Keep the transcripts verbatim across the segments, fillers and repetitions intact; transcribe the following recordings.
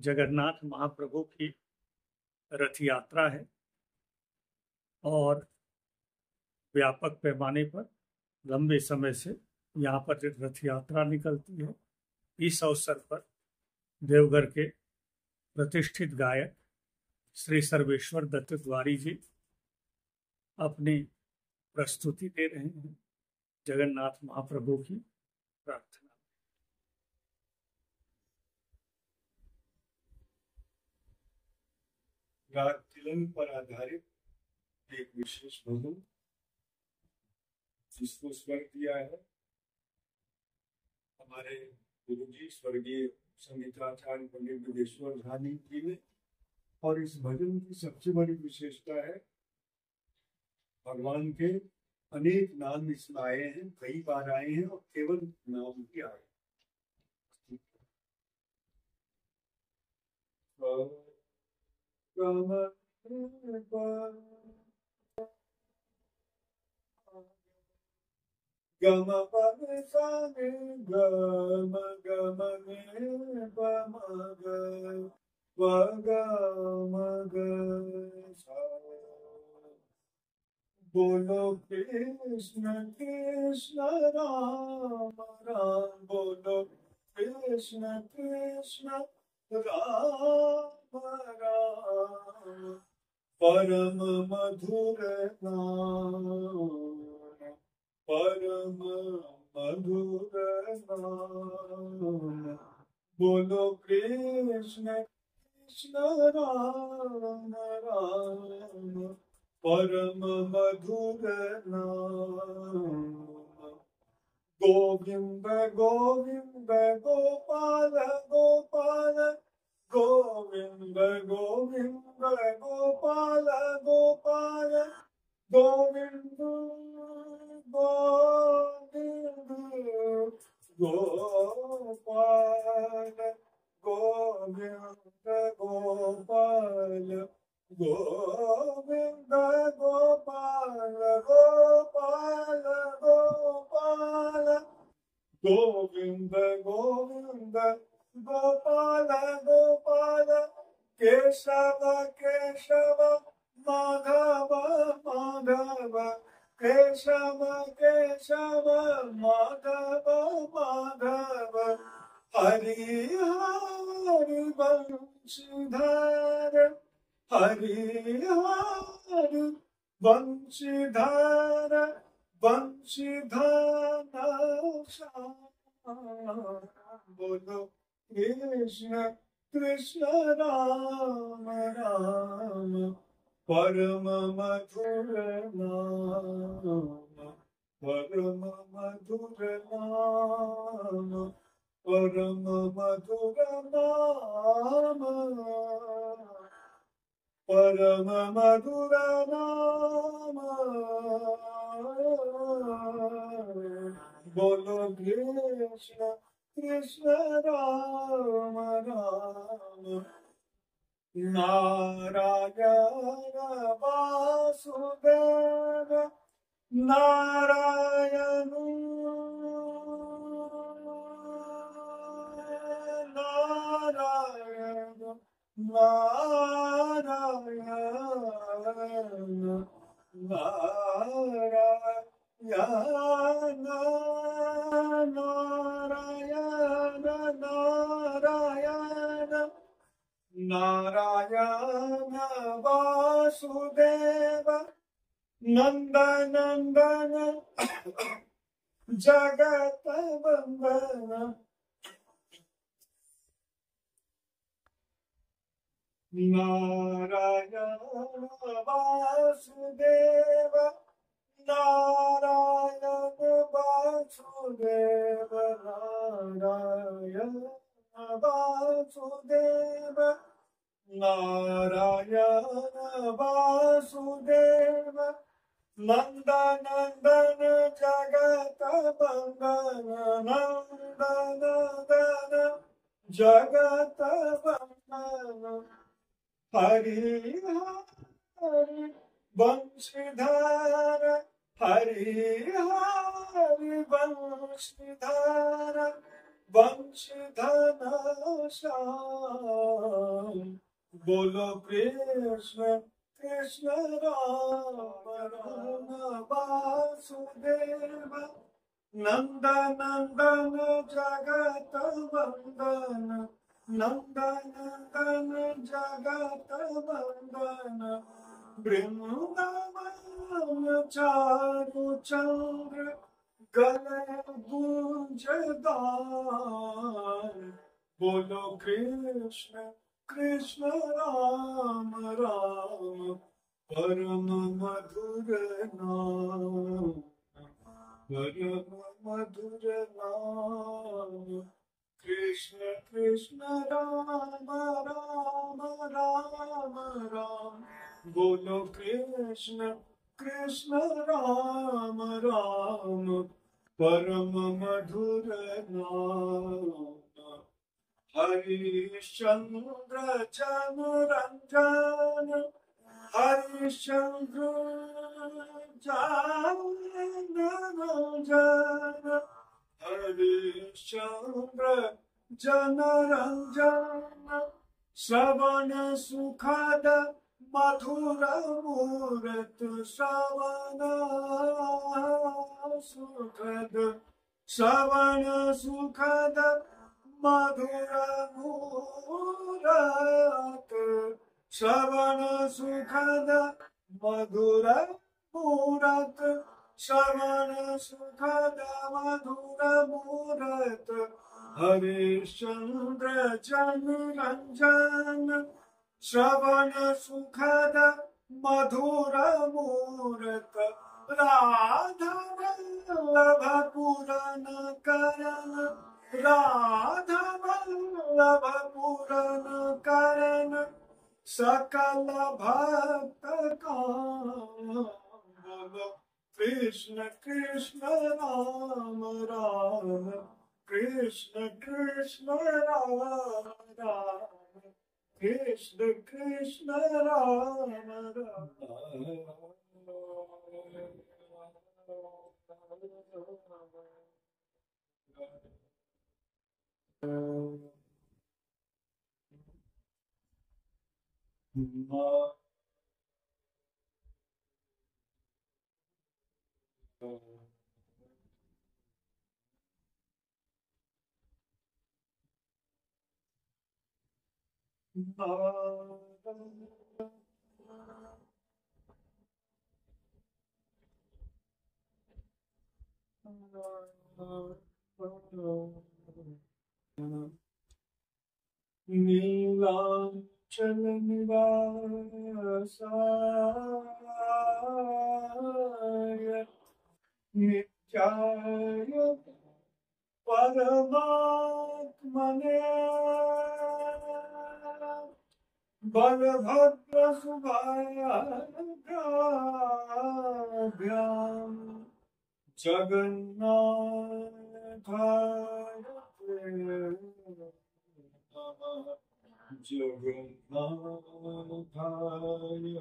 जगन्नाथ महाप्रभु की रथ यात्रा है और व्यापक पैमाने पर लंबे समय से यहाँ पर रथ यात्रा निकलती है। इस अवसर पर देवघर के प्रतिष्ठित गायक श्री सर्वेश्वर दत्त द्वारी जी अपनी प्रस्तुति दे रहे हैं जगन्नाथ महाप्रभु की प्रार्थना। राग तिलंग पर आधारित एक विशेष भजन जिसको स्वर दिया है हमारे गुरुजी स्वर्गीय संगीताचार्य पंडित विदेश्वर झानी जी ने। और इस भजन की सबसे बड़ी विशेषता है भगवान के अनेक नाम इसमें आए हैं, कई बार आए हैं और केवल नाम ही आए। गम पद सा गम गम ने पम ग गम ग बोलो कृष्ण कृष्ण राम राम, बोलो कृष्ण कृष्ण राम राम, परम मधुर नाम परम मधुर नाम। बोलो कृष्ण कृष्ण राम राम, परम मधुर नाम। गोविंद गोविंद गोपाल गोपाल, गोविंद गोविंद गोपाल गोपाल, गोविंद गोविंद गोपाल, गोविंद गोपाल, गोविंद गोपाल गोपाल गोपाल, गोविंद गोविंद गोपाल गोपाल, केशव केशव माधव माधव, केशव केशव माधव माधव, हरि हरि वंशीधर, हरि हरि वंशीधर, वंशीधर श्याम। बोलो कृष्ण कृष्ण राम राम, परम मधुर नाम परम मधुर नाम, परम मधुर नाम, परम मधुर नाम। बोलो कृष्ण कृष्ण राम राम, नारायण वासुदेव नारायण नारायण नारायण नारायण नारायण नारायण नारायण वासुदेव नंदनंदन जगत वंदन, नारायण वासुदेव नारायण वासुदेव नारायण वासुदेव नारायण वासुदेव, नंदनंदन जगत वंदन, नंदनंदन जगत वंदन, हरि हरि वंशीधर, हरि हरि वंशीधर, वंशधर श्याम। बोलो कृष्ण कृष्ण राम राम वासुदेव। नंद नंदन जगत वंदन। नंद नंदन जगत वंदन। वृंदावन चारु चंद्र गले गुंजदार। बोलो कृष्ण कृष्ण राम राम परम मधुर नाम। परम मधुर नाम। कृष्ण कृष्ण राम राम राम राम। बोलो कृष्ण कृष्ण राम राम परम मधुर नाम। हरिश्चंद्र जनरंजन। हरिश्चंद्र जनरंजन। हरिश्चंद्र जनरंजन। श्रवण सुखद मधुर मूर्त। श्रवण सुखद। श्रवण सुखद मधुर मूरत। श्रवण सुखद मधुर मूरत। श्रवण सुखद मधुर मूरत। हरिश्चंद्र जनरंजन। श्रवण सुखद मधुर मूरत। राधा वल्लभ पूरन करन। राधा वल्लभ पूरन करन सकल भक्त काम। बोलो कृष्ण कृष्ण राम राम। कृष्ण कृष्ण राम राम। कृष्ण कृष्ण राम राम। नीलांचल निवासाय नित्याय परमात्मने। बलभद्र सुभद्राभ्याम जगन्नाथाय जगन्नाथाय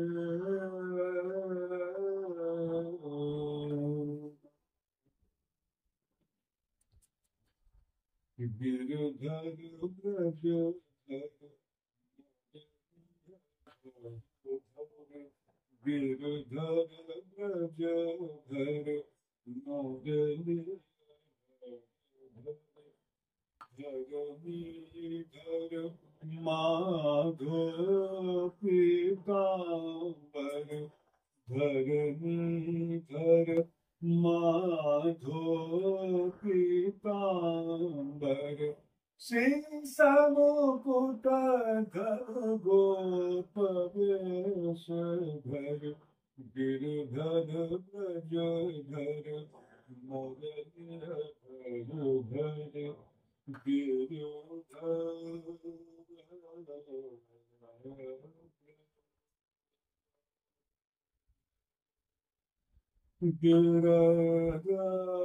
गिरधर ब्रज गिरधर ब्रज धर मोदली धर माधो पीतांबर। धरणीधर माधो पीतांबर। शीसम मुकुट धर गोप वेश धर। गिरधर ब्रज धर मोदली धर गिरधर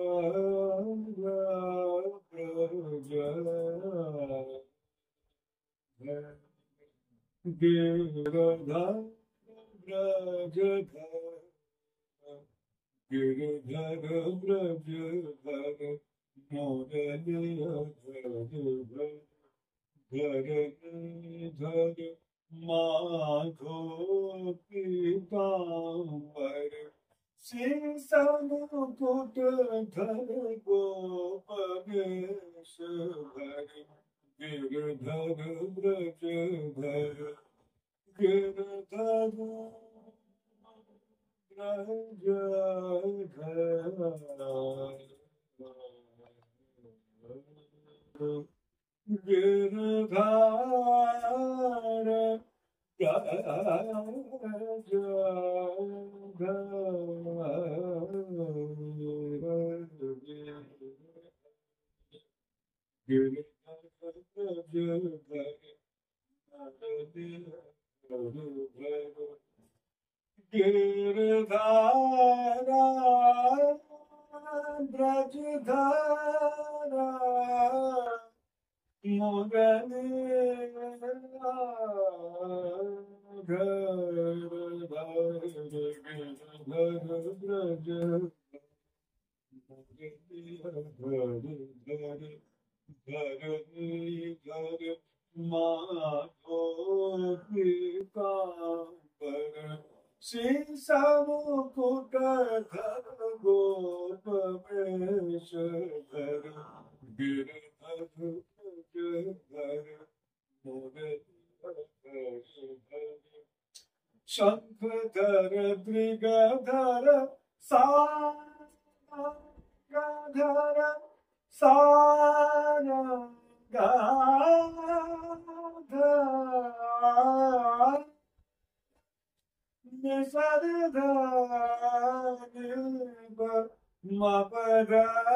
ब्रज गिरधर ब्रज गिरधर ब्रज धर मोरली अधर धर माधो पीतांबर शीशम मुकुट धर गोपवेश धर गिरधर ब्रज धर गिरधर ब्रज धर गिरधार गज गिरधारा ब्रजधारा मोरली घर घर ब्रज घर घर घर माधो पीतांबर शीशम मुकुट धर गोपवेश धर गिरधर धर शंख धर दृगधर सारंगधर सारंगधर निषद धर मपद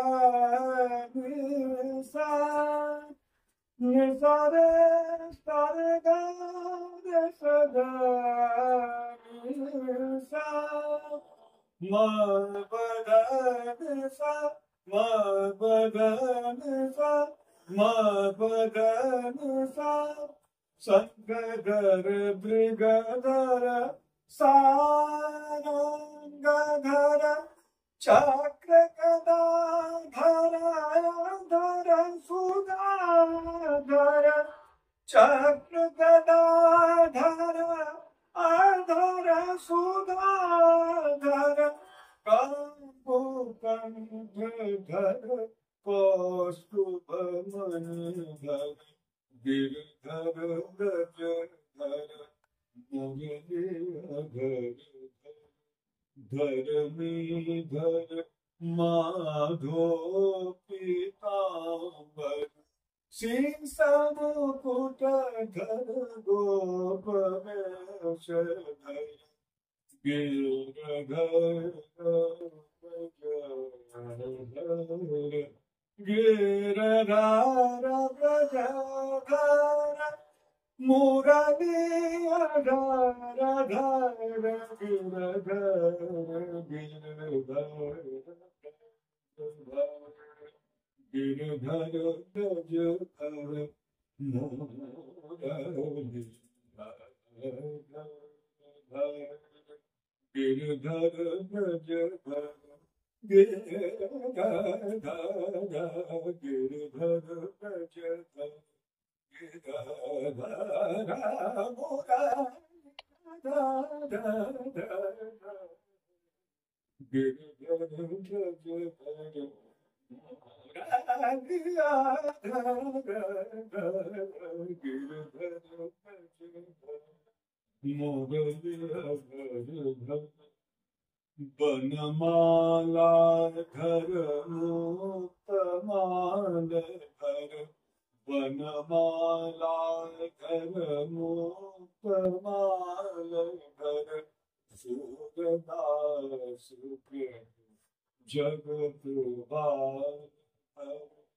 निषा निषद स्तर निषद निषा मपद निषा मपद निषा मपद निषा शंखधर दृगधर सारंगधर चक्र गदाधर धर सुधाधर चक्र गदाधर अधर सुधाधर कंठ धर कौस्तुभ मन धर गिरधर ब्रज धर मोरली अधर धर माधो पीतांबर शीशम मुकुट धर गोपवेश धर गिरधर गिरधर ब्रज धर मुरली अधर धर गिरधर गिरधर गिरधर ब्रज धर मोरली गिरधर ब्रज धर गिरधर गिरधर ब्रज धर बनमाला धर मुक्तमाल धर बनमाला धर मुक्तमाल धर सूरदास जगत बार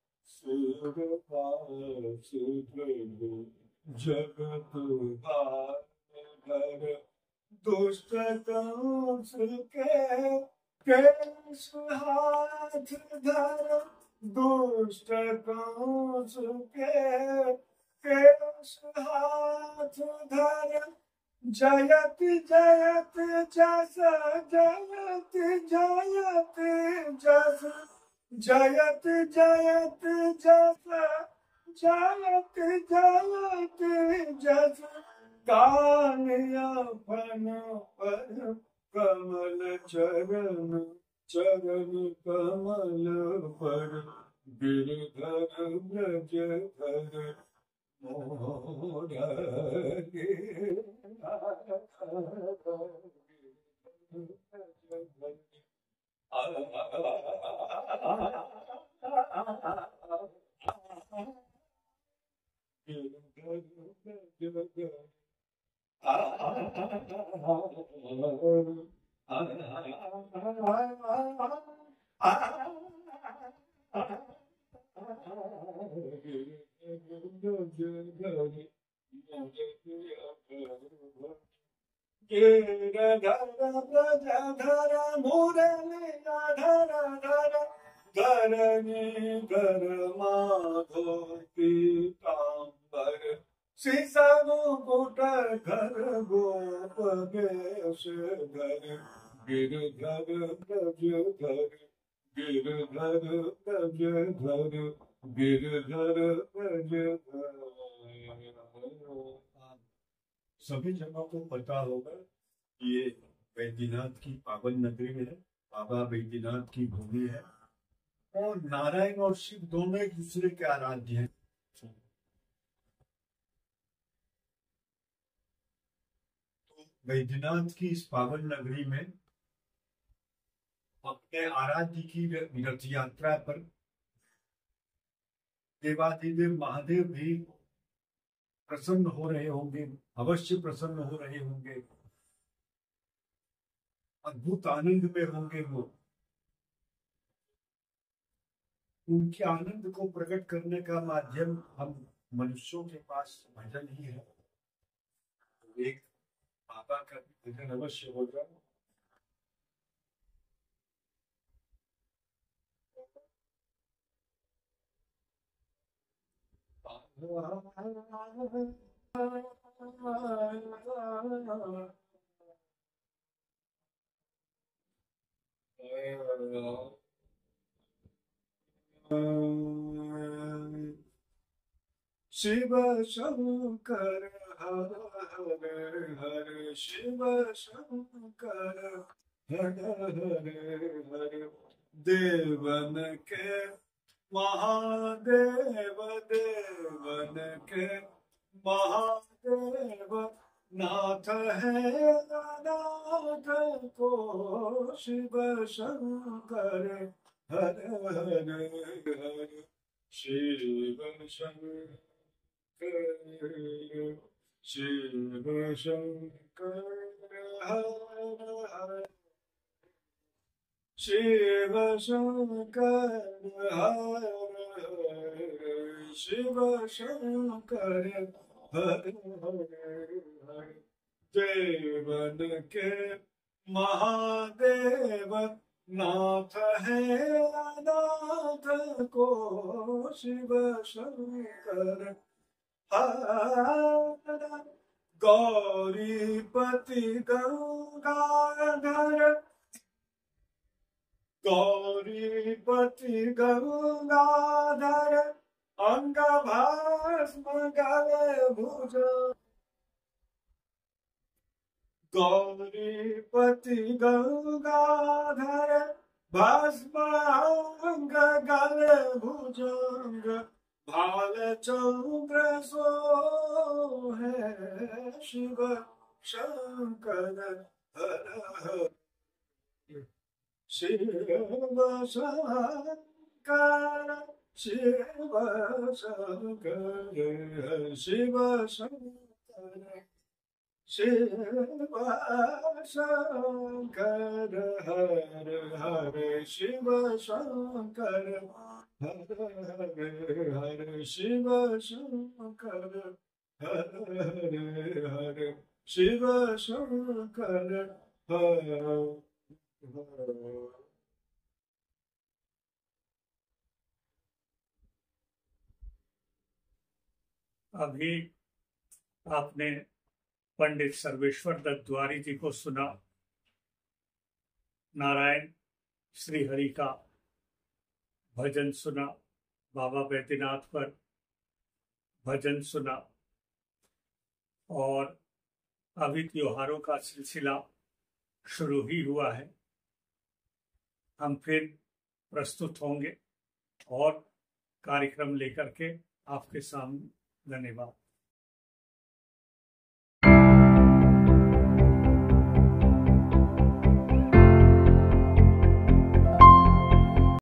सूरदास जगत बार दुष्ट कंस के केश हाथ धर दुष्ट कंस के केश हाथ धर जयत जयत जस जयत जयत जस जयत जयत जस जयत जयत जस कान्या फन पर कमल चरण चरण कमल पर गिरधर ब्रजधर मोरे गिरधर ब्रजधर मुरलीधर धर धरणी धर माधो पीतांबर सीसा मुकुट घर गोप वेश धर गिरधर ब्रजधर गिरधर ब्रजधर गिरधर ब्रजधर। सभी जनों को पता होगा ये बैद्यनाथ की पावन नगरी है, बाबा बैद्यनाथ की भूमि है और नारायण और शिव दोनों एक दूसरे के आराध्य हैं। तो बैद्यनाथ की इस पावन नगरी में अपने आराध्य की रथ यात्रा पर देवादिदेव महादेव भी प्रसन्न हो रहे होंगे, अवश्य प्रसन्न हो रहे होंगे, अद्भुत आनंद में होंगे। वो उनके आनंद को प्रकट करने का माध्यम हम मनुष्यों के पास भजन ही है। एक बाबा का भजन अवश्य होगा। शिव शंकर हर हर हर शिव शंकर हर हर हर देवन के महादेव देवन के महादेव नाथ है नाथ को शिव शंकर हर हर हर शिव शंकर शिव शंकर हर हर शिव शंकर हर हर शिव शंकर हर हर देवन के महादेव नाथ है नाथ को शिव शंकर हर गौरीपति गंगाधर गौरीपति गंगाधर अंग भस्म गले भुज गौरीपति गंगाधर भस्म अंग गले भुजंग भाल चंद्र सो है शिव शंकर हर हर शिव शंकर शिव शंकर शिव शंकर शिव शंकर हर हर शिव शंकर हर हर शिव शंकर हर हर शिव शंकर हर। अभी आपने पंडित सर्वेश्वर दत्त द्वारी जी को सुना। नारायण श्री हरि का भजन सुना, बाबा बैद्यनाथ पर भजन सुना, और अभी त्योहारों का सिलसिला शुरू ही हुआ है। हम फिर प्रस्तुत होंगे और कार्यक्रम लेकर के आपके सामने। धन्यवाद।